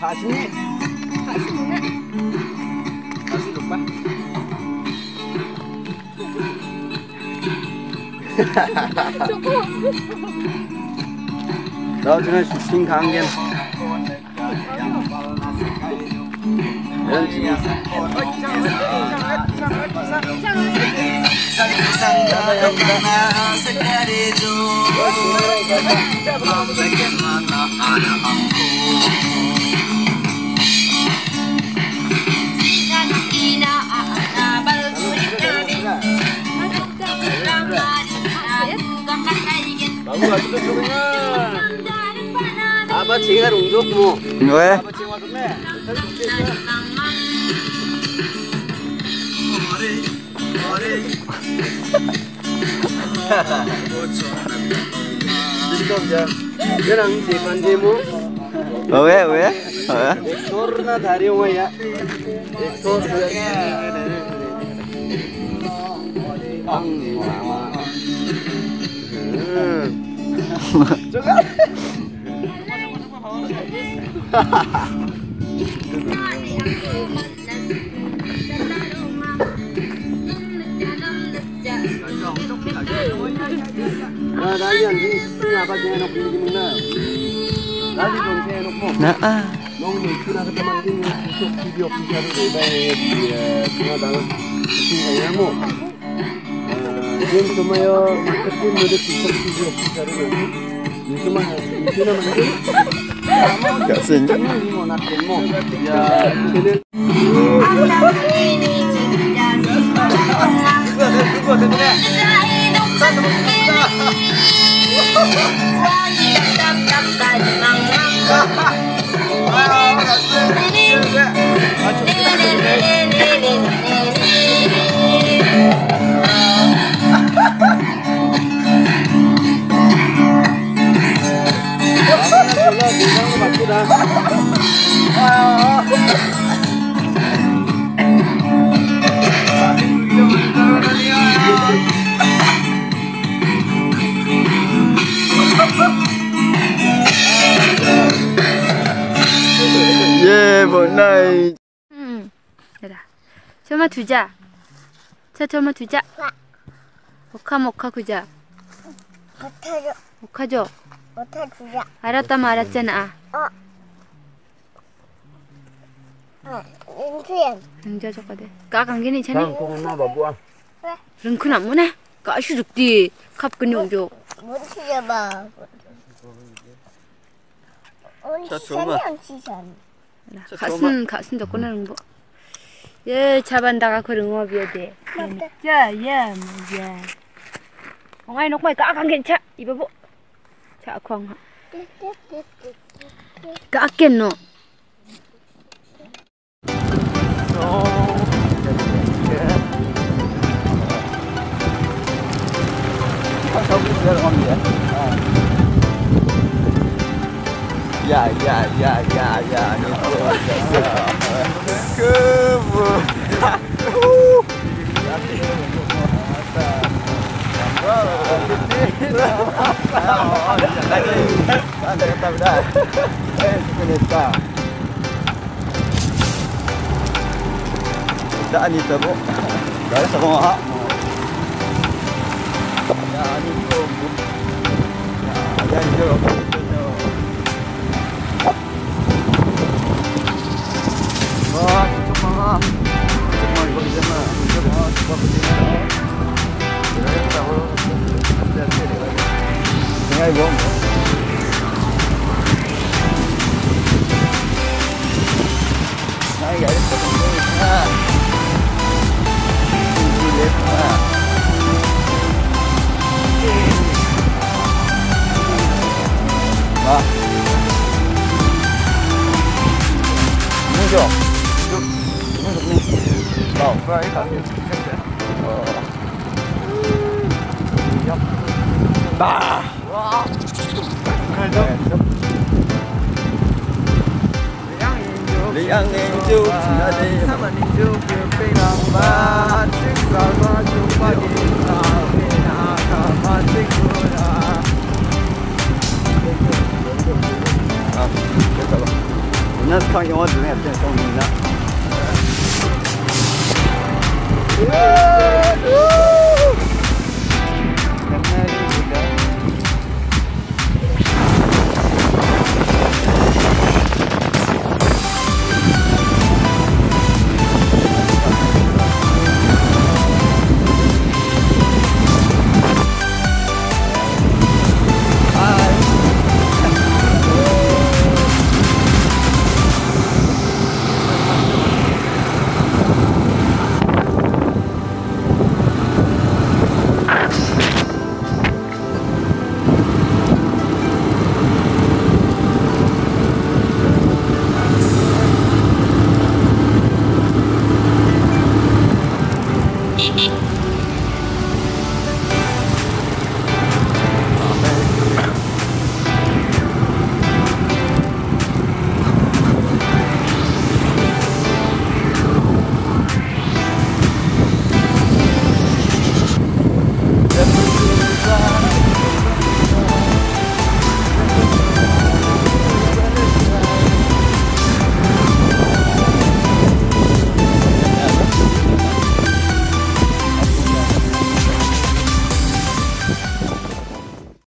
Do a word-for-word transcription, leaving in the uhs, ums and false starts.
사십니? 사십네. 사십육 번. 나중에 슈팅 강gen. Apa cinggar untukmu? Gue. Apa cing maksudnya? Jadi kau jangan, jangan simpan demo. Gue, gue. Ekor na dari rumah ya. Ekor. Ang lama. Coba. Nah, kalian ini apa sih enak ini gimana? Tadi dong saya enak mau. Nah, ah. Nong nih kita ke teman ini untuk video video itu baik dia cuma dalam tinggal mau. Game cuma yo marketing mode video video itu. Ini cuma itu namanya. Gak senjak. Ini mau nakin mau. Ya, ini. 예, 뭐 나이. 응. 얘들아. 저마 두자. 자, 저마 두자. 오카 모카 구자. 못해줘. 오카죠. 못해주자. 알았다면 알았잖아. 어. 어. 인수연. 응자 저거들. 까간 게 괜찮아? Kung na babuan. 릉큰 안 무네? 까시 죽디. 갑근이 오죠. 못 치져봐. 자, 좋아. 치션. 가슴 가슴 더 꺼내는 거. 예, 잡안다가 그런 거 비어야 돼. 자, 예, 뭐야. 엉아이 녹말 까간 괜찮. 이봐 보. 자, 광. 까겠노. Ya, ya, ya, ya, ya. Kemu. Dah ni teruk. Dah semua. Ya ni tu. Ya, yang jauh. Wah, cukup mahal. Cukup mahal bagi jemaah. Cukup mahal sebab begini. Jadi kita harus hati-hati lagi. Tengah ibu. Naik guys, potong nah. Ini lihat nah. Wah. Ini jo. Wow, very happy. Yup. Bah. Wow. Liang ninju, nadi sama ninju keping lambat, siksa jumpa di sana, kapan sikura. Ah, kita loh. 그냥 탕 영화 중에 그냥 좀 있나?